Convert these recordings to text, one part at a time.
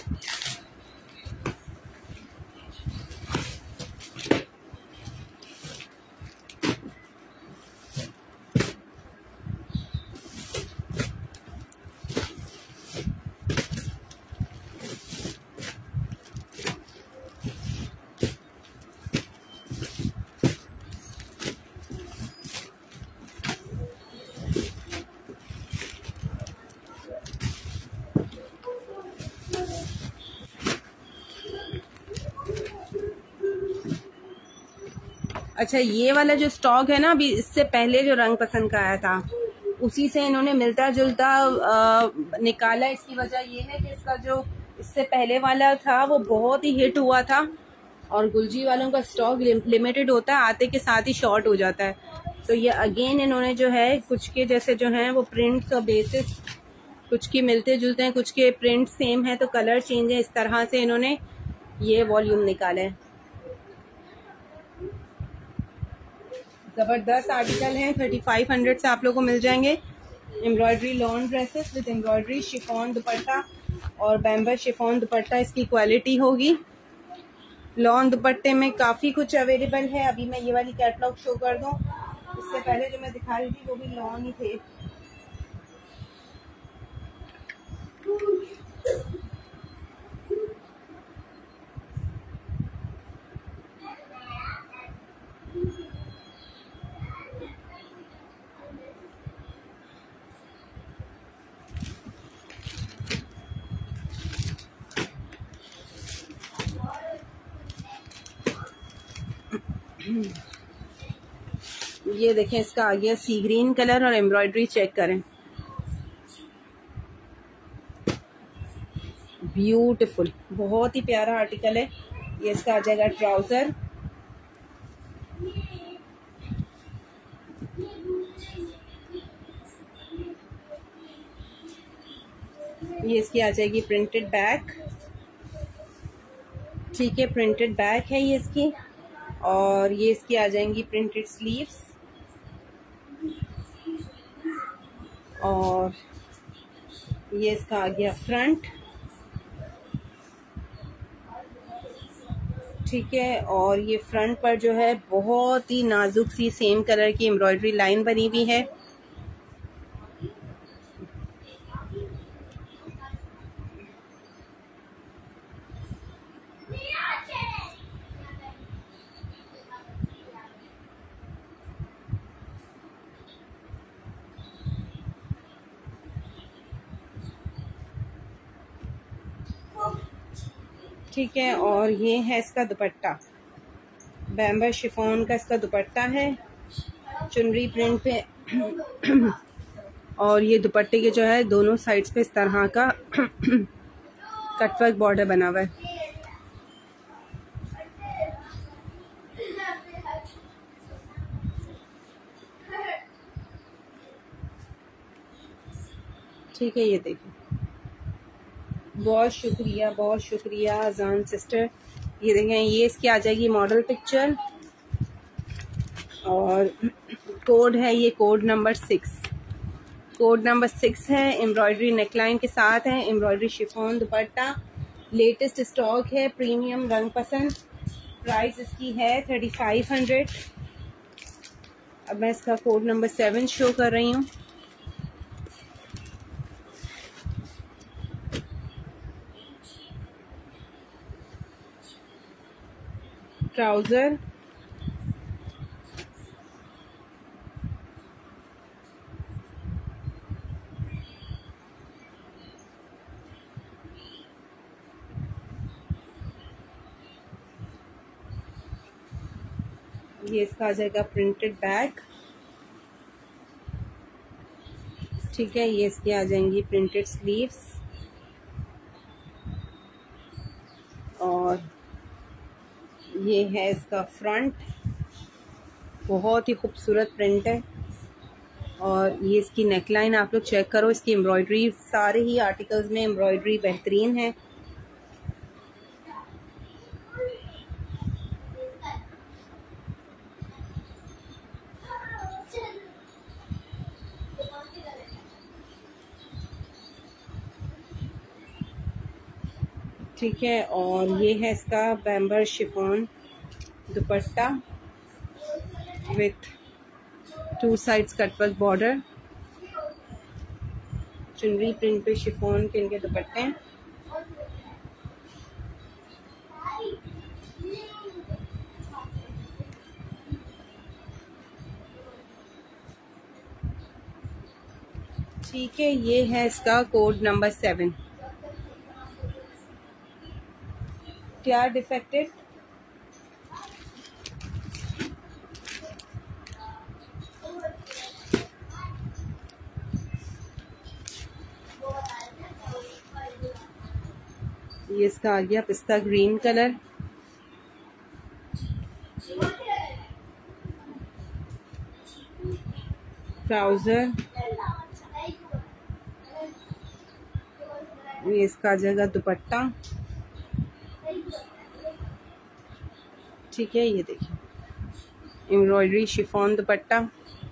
अच्छा, ये वाला जो स्टॉक है ना, अभी इससे पहले जो रंग पसंद का आया था उसी से इन्होंने मिलता जुलता निकाला। इसकी वजह ये है कि इसका जो इससे पहले वाला था वो बहुत ही हिट हुआ था, और गुलजी वालों का स्टॉक लिमिटेड होता है, आते के साथ ही शॉर्ट हो जाता है। तो ये अगेन इन्होंने जो है कुछ के जैसे जो हैं वो प्रिंट्स और बेसिस कुछ के मिलते जुलते हैं, कुछ के प्रिंट सेम है तो कलर चेंज है, इस तरह से इन्होंने ये वॉल्यूम निकाले हैं। जबरदस्त आर्टिकल है, 3500 से आप लोगों को मिल जाएंगे। Embroidery lawn dresses with embroidery chiffon dupatta और बैम्बर शिफॉन दुपट्टा इसकी क्वालिटी होगी। लॉन दुपट्टे में काफ़ी कुछ अवेलेबल है। अभी मैं ये वाली कैटलॉग शो कर दूं, इससे पहले जो मैं दिखा रही थी वो भी लॉन ही थे। ये देखें, इसका आ गया सी ग्रीन कलर और एम्ब्रॉयडरी चेक करें, ब्यूटीफुल, बहुत ही प्यारा आर्टिकल है। ये इसका आ जाएगा ट्राउजर, ये इसकी आ जाएगी प्रिंटेड बैक। ठीक है, प्रिंटेड बैक है ये इसकी, और ये इसकी आ जाएंगी प्रिंटेड स्लीव्स, और ये इसका आ गया फ्रंट। ठीक है, और ये फ्रंट पर जो है बहुत ही नाजुक सी सेम कलर की एम्ब्रॉयडरी लाइन बनी हुई है। ठीक है, और ये है इसका दुपट्टा, बैम्बर शिफॉन का इसका दुपट्टा है, चुनरी प्रिंट पे और ये दुपट्टे के जो है दोनों साइड्स पे इस तरह का कटवर्क बॉर्डर बना हुआ है। ठीक है, ये देखिए, बहुत शुक्रिया अजान सिस्टर। ये देखें, ये इसकी आ जाएगी मॉडल पिक्चर, और कोड है ये कोड नंबर 6 है। एम्ब्रॉयडरी नेकलाइन के साथ है, embroidery chiffon dupatta, latest stock है, प्रीमियम रंग पसंद। प्राइस इसकी है 3500। अब मैं इसका कोड नंबर 7 शो कर रही हूँ। ट्राउजर, ये इसका आ जाएगा प्रिंटेड बैग। ठीक है, ये इसकी आ जाएंगी प्रिंटेड स्लीव्स, और ये है इसका फ्रंट, बहुत ही खूबसूरत प्रिंट है। और ये इसकी नेकलाइन आप लोग चेक करो, इसकी एम्ब्रॉयडरी, सारे ही आर्टिकल्स में एम्ब्रॉयडरी बेहतरीन है। ठीक है। और ये है इसका bamber chiffon dupatta with 2 sides cutwork border. Chunri print पे शिफॉन के इनके दुपट्टे हैं। ठीक है, ये है इसका कोड नंबर 7। क्या डिफेक्टेड? ये इसका आ गया पिस्ता ग्रीन कलर। ट्राउजर, ये इसका आ जाएगा दुपट्टा। ठीक है, ये देखिए एम्ब्रॉयडरी शिफॉन दुपट्टा।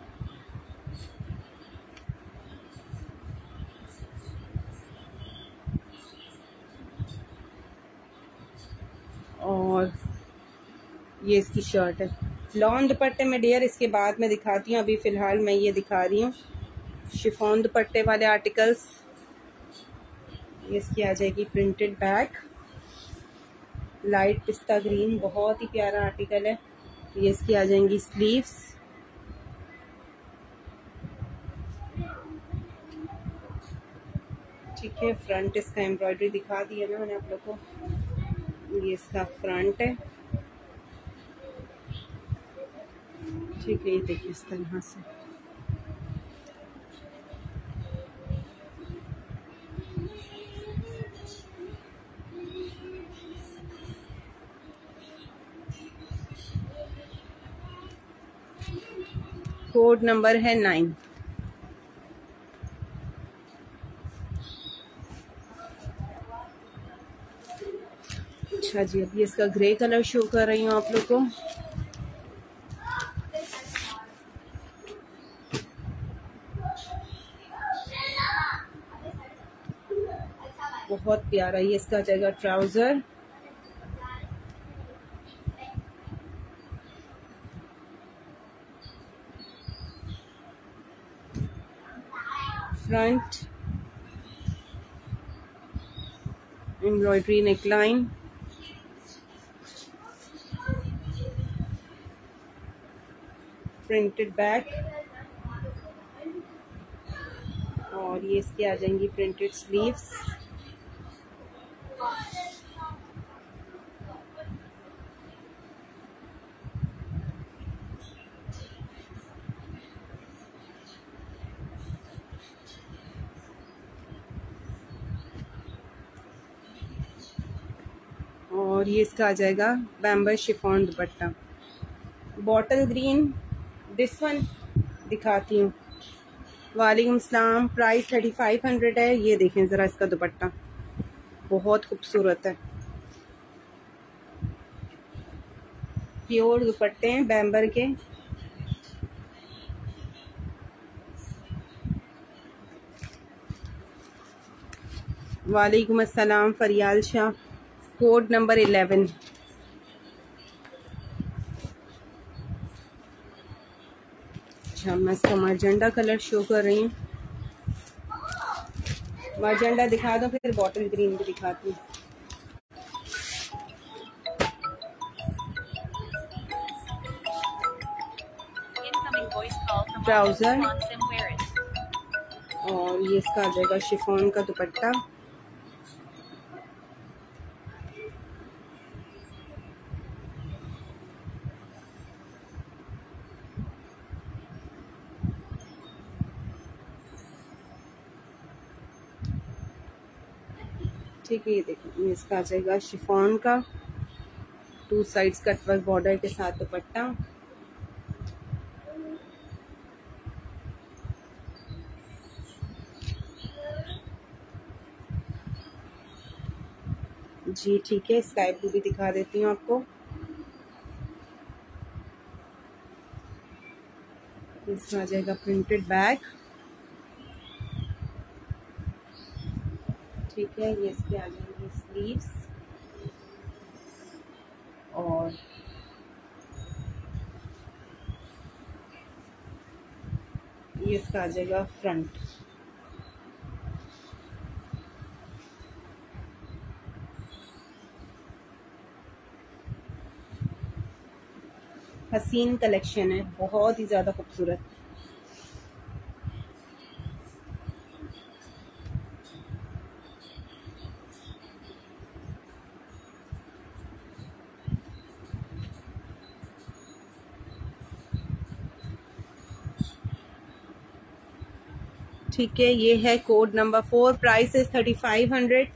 और ये इसकी शर्ट है। लॉन दुपट्टे में डियर इसके बाद में दिखाती हूँ, अभी फ़िलहाल मैं ये दिखा रही हूँ शिफॉन दुपट्टे वाले आर्टिकल्स। ये इसकी आ जाएगी printed back, light pista green, बहुत ही प्यारा आर्टिकल है। ये इसकी आ जाएंगी स्लीव्स। ठीक है, फ्रंट इसका एम्ब्रॉयडरी दिखा दी है ना मैंने आप लोग को। ये इसका फ्रंट है। ठीक है, ये देखिए इस तरह से। कोड नंबर है 9। अच्छा जी, अभी इसका ग्रे कलर शो कर रही हूँ आप लोग को। बहुत प्यारा। ये इसका जाएगा trouser, front embroidery neckline, printed back, और ये इसके आ जाएंगी प्रिंटेड स्लीव्स। और ये इसका आ जाएगा bamber chiffon dupatta. Bottle green, this one दिखाती हूँ। वालेकुम सलाम। प्राइस 3500 है। ये देखें ज़रा इसका दुपट्टा, बहुत खूबसूरत है। प्योर दुपट्टे हैं बैम्बर के। वालेकुम अस्सलाम फरियाल शाह। Code number 11। अच्छा, मैं इसका मर्जेंडा कलर शो कर रही हूँ। मर्जेंडा दिखा दो, फिर बॉटल ग्रीन भी दिखाती हूँ। ट्राउजर, और ये इसका आ जाएगा शिफॉन का दुपट्टा। ठीक है, ये देखिए ये इसका आ जाएगा शिफॉन का 2 साइड्स कटवर्क बॉर्डर के साथ दुपट्टा। जी ठीक है, स्काई ब्लू भी दिखा देती हूँ आपको। इसका आ जाएगा प्रिंटेड बैग। ठीक है, ये इसके आ जाएंगे स्लीव्स। ये इसका आ जाएगा फ्रंट। हसीन कलेक्शन है, बहुत ही ज़्यादा खूबसूरत। ठीक है, ये है कोड नंबर 4, प्राइस इज 3500।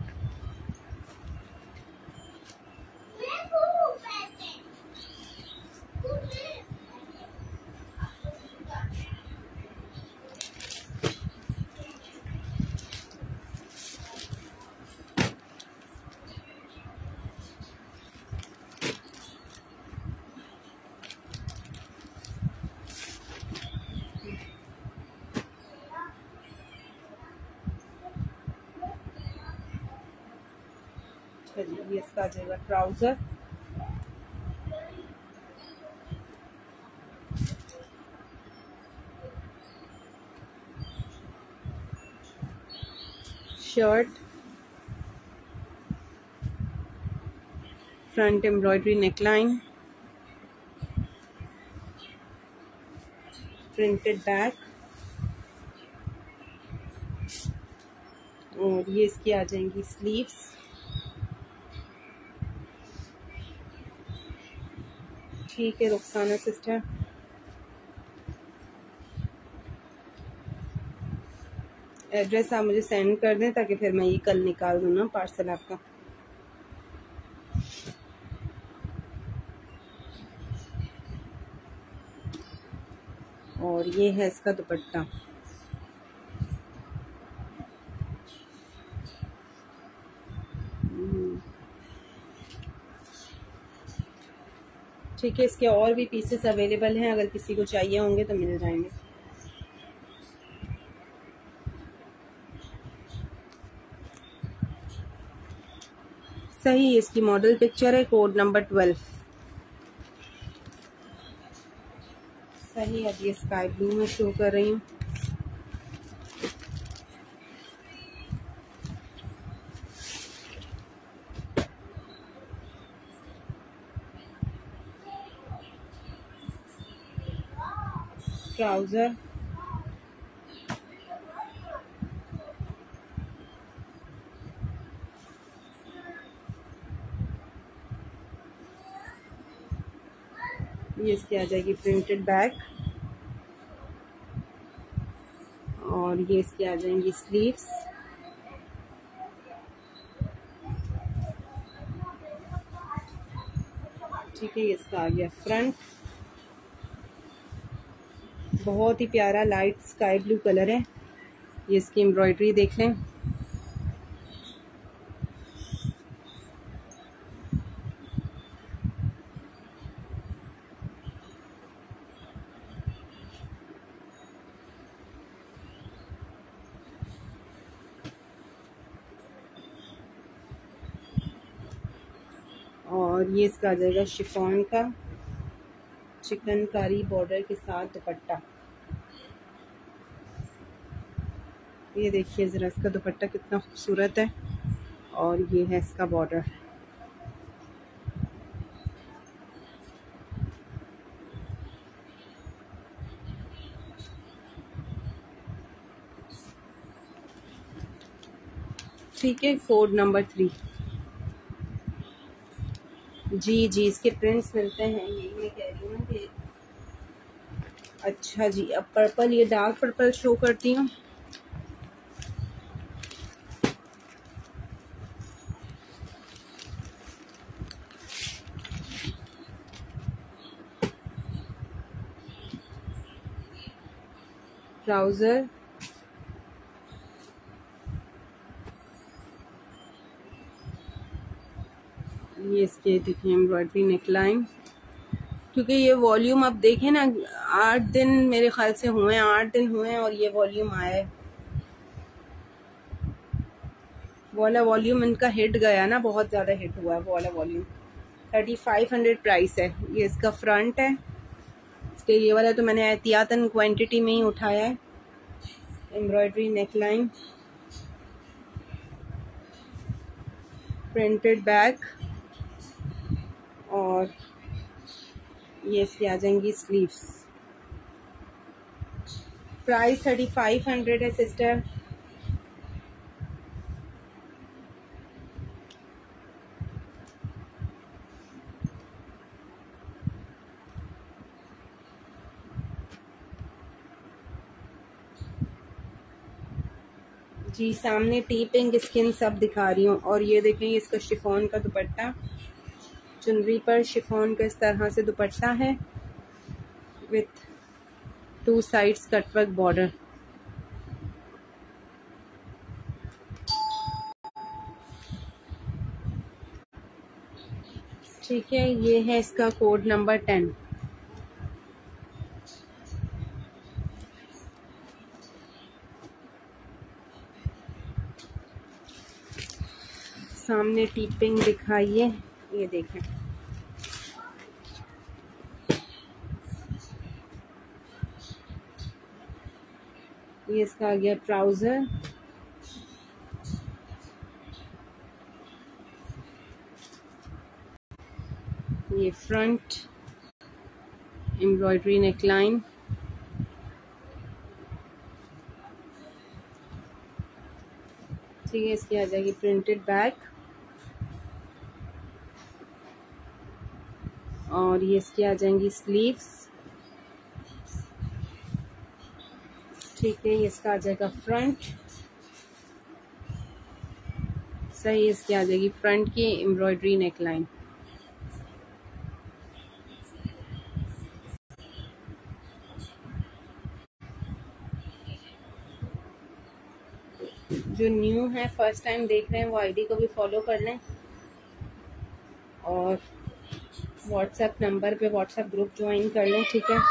ये इसका आ जाएगा trouser. Shirt, front embroidery neckline, printed back, और ये इसकी आ जाएंगी स्लीव्स। ठीक है रुखसाना सिस्टर, एड्रेस आप मुझे सेंड कर दें ताकि फिर मैं ये कल निकाल दूँ ना पार्सल आपका। और ये है इसका दुपट्टा। ठीक है, इसके और भी पीसेस अवेलेबल हैं, अगर किसी को चाहिए होंगे तो मिल जाएंगे। सही, इसकी मॉडल पिक्चर है, कोड नंबर 12। सही, अब ये स्काई ब्लू में शो कर रही हूँ। ट्राउजर, ये इसकी आ जाएगी प्रिंटेड बैक, और ये इसकी आ जाएंगी स्लीव्स। ठीक है, ये इसका आ गया फ्रंट। बहुत ही प्यारा लाइट स्काई ब्लू कलर है। ये इसकी एम्ब्रॉयडरी देख लें। और ये इसका आ जाएगा शिफॉन का चिकनकारी बॉर्डर के साथ दुपट्टा। ये देखिए ज़रा इसका दुपट्टा कितना खूबसूरत है, और ये है इसका बॉर्डर। ठीक है, कोड नंबर 3। जी जी, इसके प्रिंट्स मिलते हैं, यही मैं कह रही हूँ कि अच्छा जी। अब पर्पल, ये डार्क पर्पल शो करती हूँ। ट्राउजर, ये इसके देखिए एम्ब्रॉयडरी नेकलाइन। क्योंकि ये वॉल्यूम अब देखें ना, 8 दिन मेरे ख्याल से हुए हैं, 8 दिन हुए हैं और ये वॉल्यूम आया है। वो वाला वॉल्यूम इनका हिट गया ना, बहुत ज़्यादा हिट हुआ है वो वाला वॉल्यूम। 3500 प्राइस है। ये इसका फ्रंट है, इसके ये वाला तो मैंने एहतियातन क्वांटिटी में ही उठाया है। एम्ब्रॉयडरी नेकलाइन, प्रिंटेड बैक, और ये इसकी आ जाएंगी स्लीव्स। प्राइस 3500 है सिस्टर। जी सामने टी पिंक स्किन सब दिखा रही हूँ। और ये देखें इसका शिफॉन का दुपट्टा, चुनरी पर शिफॉन का इस तरह से दुपट्टा है विथ 2 साइड्स कटवर्क बॉर्डर। ठीक है, ये है इसका कोड नंबर 10। सामने टी पिंक दिखाइए, ये देखें। ये इसका आ गया ट्राउजर, ये फ्रंट एम्ब्रॉयडरी नेकलाइन, ठीक है। इसकी आ जाएगी प्रिंटेड बैक, और ये इसकी आ जाएंगी स्लीव्स, ठीक है। ये इसका आ जाएगा फ्रंट, सही। इसकी आ जाएगी फ्रंट की एम्ब्रॉयडरी नेकलाइन। जो न्यू है, फर्स्ट टाइम देख रहे हैं, वो आईडी को भी फॉलो कर लें, और व्हाट्सएप नंबर पे व्हाट्सएप ग्रुप ज्वाइन कर लें, ठीक है।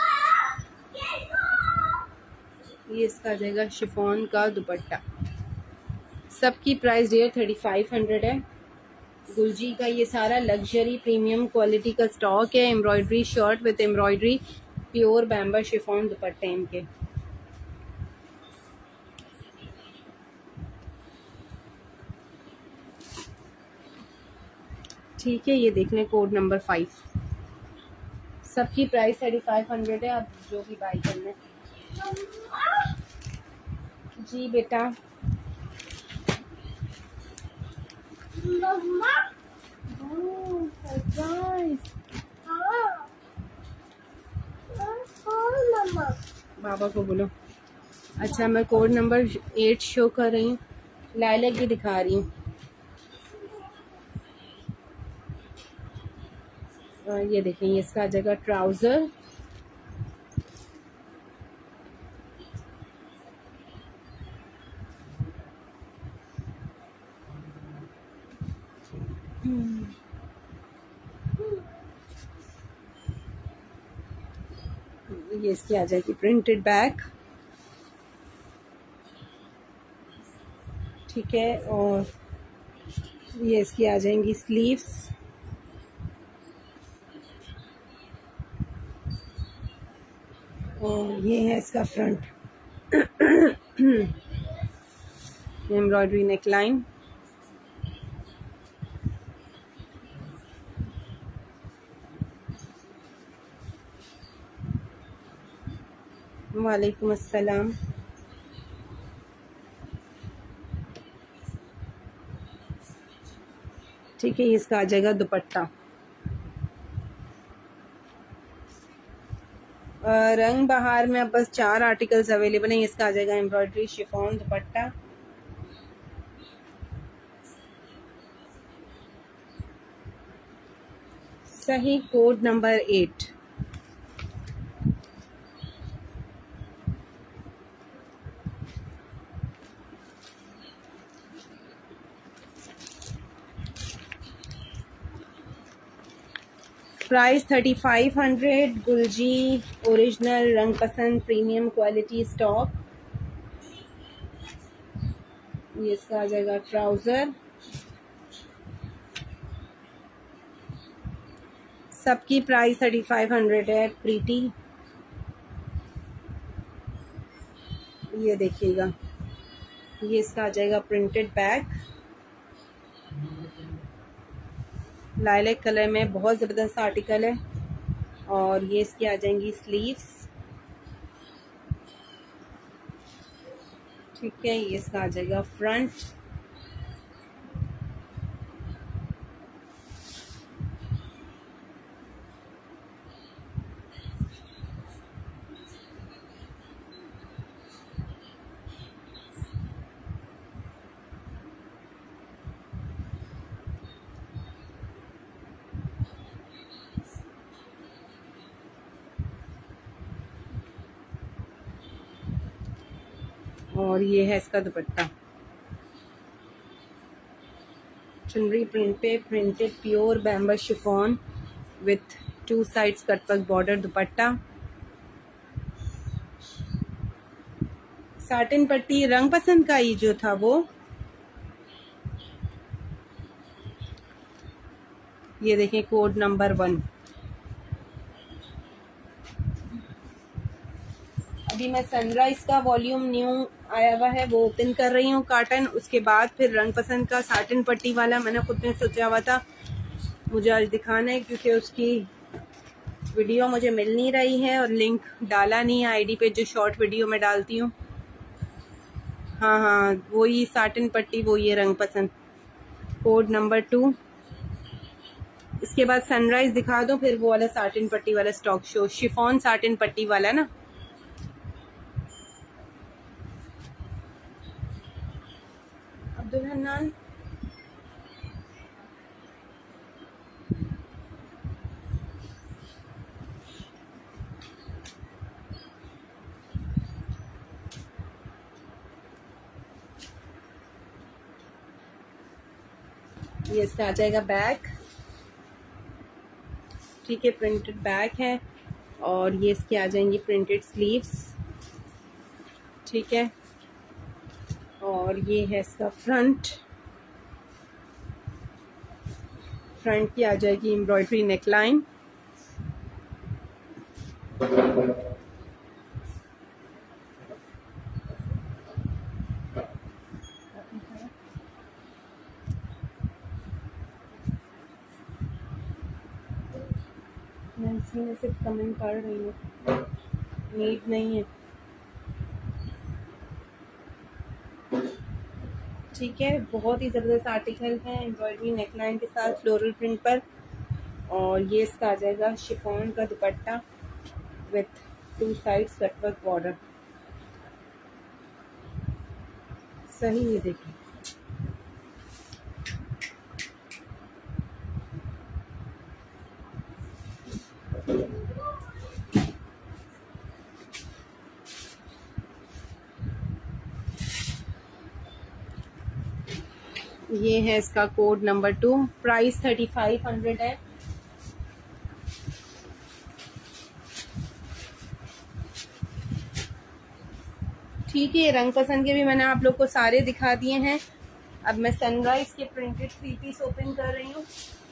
ये इसका आ जाएगा शिफॉन का दुपट्टा। सबकी प्राइस डियर 3500 है। गुलजी का ये सारा लग्जरी प्रीमियम क्वालिटी का स्टॉक है। Embroidery shirt with embroidery, pure bamber chiffon दुपट्टे इनके। ठीक है, ये देख लें कोड नंबर 5। सबकी प्राइस 3500 है। आप जो भी बाई कर लें। जी बेटा, बाबा को बोलो। अच्छा, मैं कोड नंबर 8 शो कर रही हूँ, लाइलैक भी दिखा रही हूँ। ये देखें, ये इसका आ जाएगा ट्राउजर, ये इसकी आ जाएगी प्रिंटेड बैक, ठीक है। और ये इसकी आ जाएंगी स्लीव्स, और ये है इसका फ्रंट एम्ब्रॉयडरी नेकलाइन, वालेकुम अस्सलाम। ठीक है, इसका आ जाएगा दुपट्टा। रंग बहार में अब बस 4 आर्टिकल्स अवेलेबल हैं। इसका आ जाएगा एम्ब्रॉयडरी शिफॉन दुपट्टा, सही। Code number 8। Price 3500। Gulji original Rang Pasand premium quality stock. ये इसका आ जाएगा ट्राउजर। सबकी प्राइस 3500 है। प्रीटी ये देखिएगा, ये इसका आ जाएगा प्रिंटेड बैक, लाइलैक कलर में, बहुत ज़बरदस्त आर्टिकल है। और ये इसकी आ जाएंगी स्लीव्स, ठीक है। ये इसका आ जाएगा फ्रंट, और ये है इसका दुपट्टा, चुनरी प्रिंट पे printed pure bamber chiffon with 2 sides cutwork border dupatta, satin पट्टी। रंग पसंद का ही जो था वो, ये देखें कोड नंबर 1। अभी मैं सनराइज का वॉल्यूम न्यू आया हुआ है वो ओपन कर रही हूँ कार्टन, उसके बाद फिर रंग पसंद का साटिन पट्टी वाला मैंने खुद में सोचा हुआ था मुझे आज दिखाना है, क्योंकि उसकी वीडियो मुझे मिल नहीं रही है और लिंक डाला नहीं है आईडी पे जो शॉर्ट वीडियो में डालती हूँ। हाँ, वही साटिन पट्टी, वो ये रंग पसंद, कोड नंबर 2। इसके बाद सनराइज दिखा दो, फिर वो वाला साटिन पट्टी वाला स्टॉक शो, शिफॉन साटिन पट्टी वाला ना। अब्दुल हन्नान, ये इसका आ जाएगा बैक, ठीक है, प्रिंटेड बैक है। और ये इसके आ जाएंगी प्रिंटेड स्लीव्स, ठीक है। और ये है इसका फ्रंट की आ जाएगी एम्ब्रॉयडरी नेकलाइन, मैं इसी में सिर्फ कमेंट कर रही हूँ, नीड नहीं है, ठीक है। बहुत ही ज़बरदस्त आर्टिकल है एम्ब्रॉयडरी नेकलाइन के साथ फ्लोरल प्रिंट पर। और ये इसका आ जाएगा शिफॉन का dupatta with 2 sides cutwork border, सही ये देखिए। ये है इसका कोड नंबर 2, प्राइस 3500 है। ठीक है, रंग पसंद के भी मैंने आप लोग को सारे दिखा दिए हैं। अब मैं सनराइज के प्रिंटेड 3 पीस ओपन कर रही हूँ।